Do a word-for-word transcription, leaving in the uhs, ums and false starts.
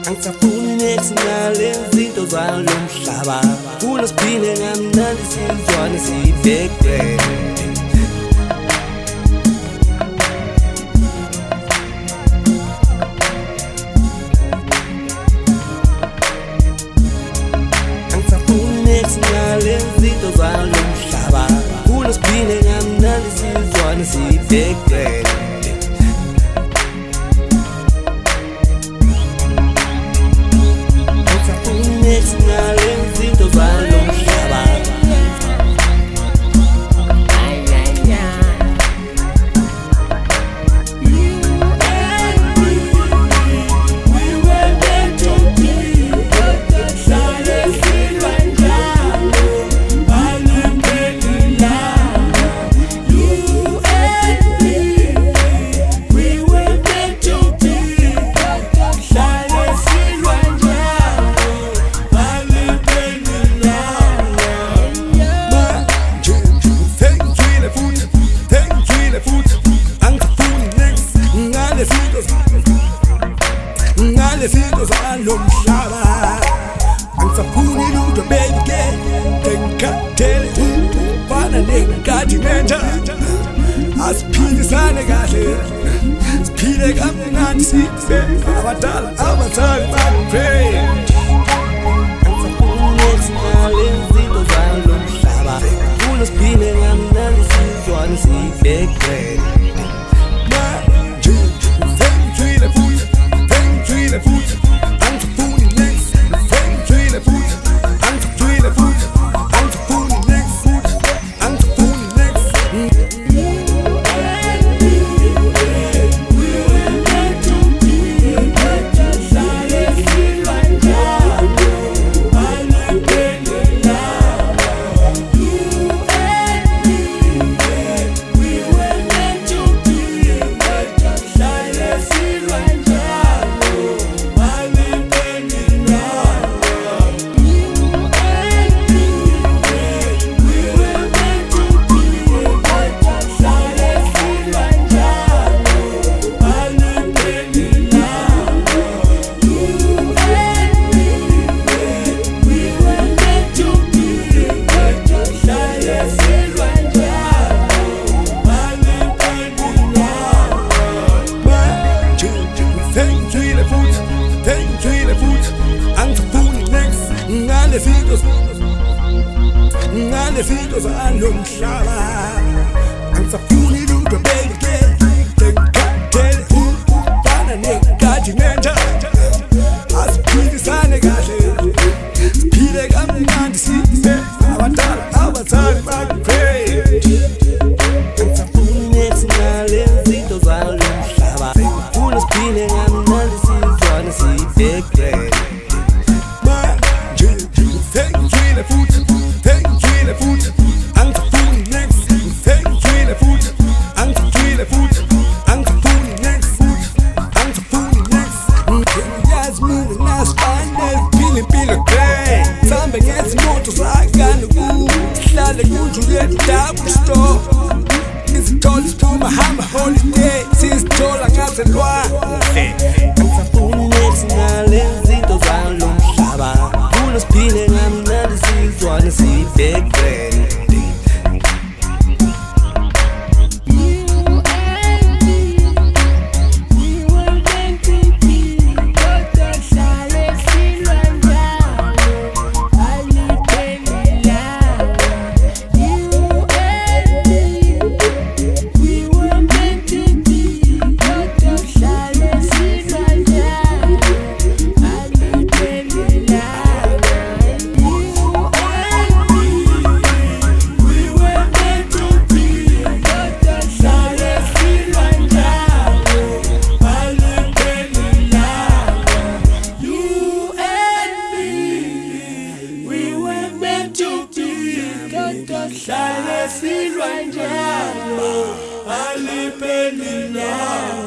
Angisafuni next ngalenza into zalo mhlaba Funa siphile ngamnandi sizwane sibhekwe Angisafuni next ngalenza into zalo mhlaba Funa siphile ngamnandi sizwane sibhekwe Ngalezinto zalo mhlaba Angisafuni lutho beke Ngikhathele ufana nenkathi nenja Asiphilisane kahle Siphile kamnandi sibe abadala abazali bakupray Angisafuni ngalezinto zalo mhlaba Funa siphile kamnandi sizwane sibhekwe Ngalezinto zalo mhlaba Angisafuni lutho beke Ngikhathele ufana nenkathi nenja Asiphilisane kahle Siphile kamnandi sibe abadala abazali bakupray Angisafuni next ngalezinto zalo mhlaba Funa siphile kamnandi sizwane sibhekwe Double store Isithola isiphuma hamba holiday Sizithola ngazelwa Angisafuni next ngalezinto zalo mhlaba Funa siphile ngamnandi sizwane sibhekwe Hlale silwa njalo aliphelile